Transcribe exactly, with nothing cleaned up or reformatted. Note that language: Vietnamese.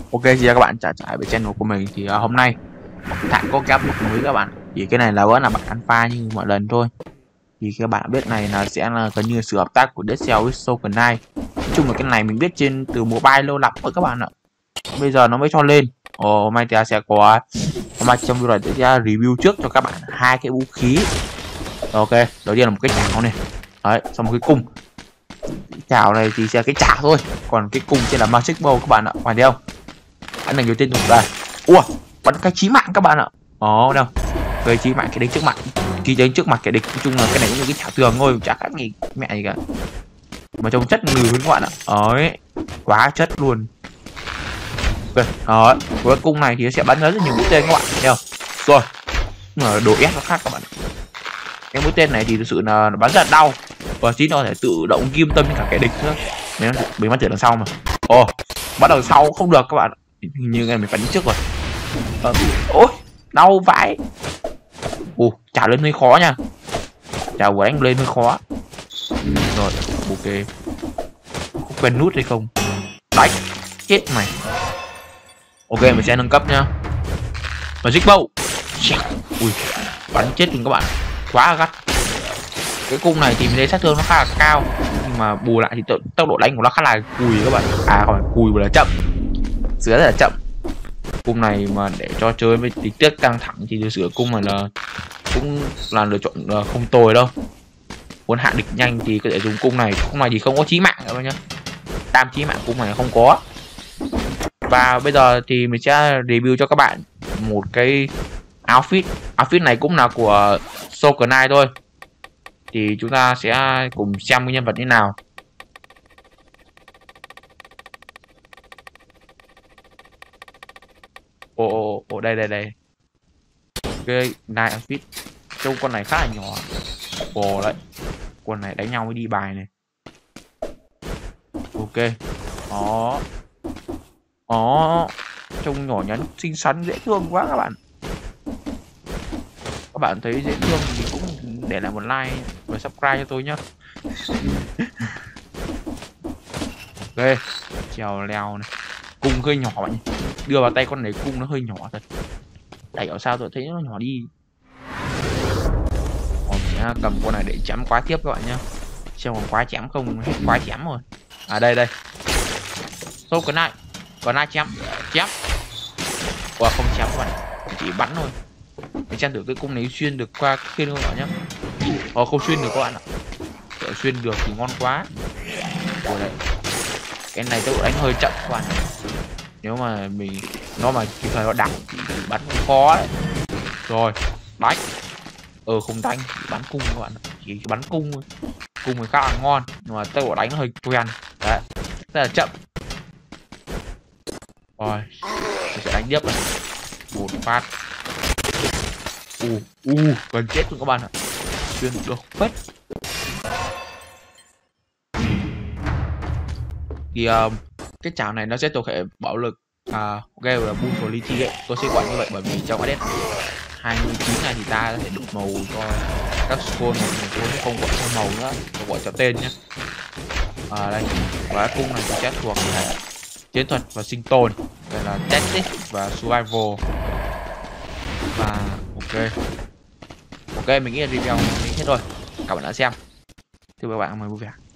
Ok, xin chào các bạn trở lại với channel của mình. Thì uh, hôm nay Thạnh có cái update mới các bạn. Thì cái này là vẫn là bản alpha như mọi lần thôi. Thì các bạn biết này là sẽ là gần như sự hợp tác của Dead Cell với Shogun Knight. Nói chung là cái này mình biết trên từ mobile lâu lắm rồi các bạn ạ. Bây giờ nó mới cho lên. Ồ, hôm nay thì sẽ có hôm nay trong video này sẽ review trước cho các bạn hai cái vũ khí. Ok, đầu tiên là một cái chảo này. Đấy, xong một cái cung. Cái chảo này thì sẽ cái chảo thôi, còn cái cung sẽ là Magic Bow các bạn ạ. Phải không? Anh này nhiều tên thuộc đây. Ủa, bắn cái chí mạng các bạn ạ. Ồ đâu, gây chí mạng cái địch trước mặt, khi đến trước mặt cái địch. Nói chung là cái này cũng như cái chảo tường thôi, chả khác gì mẹ gì cả, mà trông chất lừ các bạn ạ. Đấy, quá chất luôn. Ok, đó, với cung này thì nó sẽ bắn rất nhiều mũi tên các bạn thấy không? Rồi, mà độ ép nó khác các bạn. Cái mũi tên này thì thực sự là bắn rất là đau, và chính nó thể tự động ghim tâm cả kẻ địch nữa. Nếu bị bắn từ đằng sau mà. Ồ, bắt đầu sau không được các bạn. Hình như này mình phải đi trước rồi. Ờ, ôi, đau vãi. Ồ, trả lên hơi khó nha. Trả của đánh lên hơi khó. Rồi, ok. Có quen nút hay không? Đánh, chết mày. Ok, mình sẽ nâng cấp nhá. Magic Bow. Ui, bắn chết luôn các bạn. Quá gắt. Cái cung này thì mình thấy sát thương nó khá là cao, nhưng mà bù lại thì tốc độ đánh của nó khá là cùi các bạn. À không phải cùi mà là chậm, sửa rất là chậm. Cung này mà để cho chơi với tính tiết căng thẳng thì thực sự cung này là cũng là lựa chọn không tồi đâu. Muốn hạ địch nhanh thì có thể dùng cung này. Cung này thì không có chí mạng đâu nhá, tam chí mạng cung này không có. Và bây giờ thì mình sẽ review cho các bạn một cái outfit. Outfit này cũng là của Shogun Knight thôi. Thì chúng ta sẽ cùng xem cái nhân vật như nào. Ồ, ồ, ồ, đây, đây, đây. Ok, Knight outfit. Trông con này khá là nhỏ. Ồ, đấy. Con này đánh nhau mới đi bài này. Ok. Đó. Đó. Trông nhỏ nhắn, xinh xắn, dễ thương quá các bạn. Các bạn thấy dễ thương thì cũng để lại một like và subscribe cho tôi nhé. Ok, trèo leo này. Cung hơi nhỏ bạn nhỉ. Đưa vào tay con này cung nó hơi nhỏ thật. Đẩy ở sao tôi thấy nó nhỏ đi. Còn sẽ cầm con này để chém quá tiếp các bạn nhá. Xem còn quá chém không, hết quá chém rồi. À đây đây. Số cái này. Còn ai chém, chém. Ủa không chém các bạn, chỉ bắn thôi. Mình xem thử cái cung này xuyên được qua kia không bạn nhá. Ồ không xuyên được các bạn ạ. Để xuyên được thì ngon quá. Ủa đấy. Cái này tôi đánh hơi chậm các bạn. Nếu mà mình nó mà kịp thời nó đẳng thì bắn cũng khó đấy. Rồi, đánh. Ờ không đánh, bắn cung các bạn. Chỉ bắn cung thôi. Cung thì khá là ngon, nhưng mà tôi đánh nó hơi quen. Đấy, rất là chậm. Rồi, mình sẽ đánh tiếp này. Một phát. U, u, gần chết luôn các bạn ạ. Xuyên được phết. Thì uh, cái chảo này nó sẽ thuộc hệ bạo lực à, ok là Brutality ấy. Tôi sẽ gọi như vậy bởi vì trong Adept hai mươi chín này thì ta sẽ được màu cho các scroll này, tôi không gọi cho màu nữa, tôi gọi cho tên nhé. À đây, và cái cung này sẽ thuộc là chiến thuật và sinh tồn, đây là tactics và survival. Và ok, ok mình nghĩ là review mình hết rồi. Các bạn đã xem, thưa các bạn, mời vui vẻ.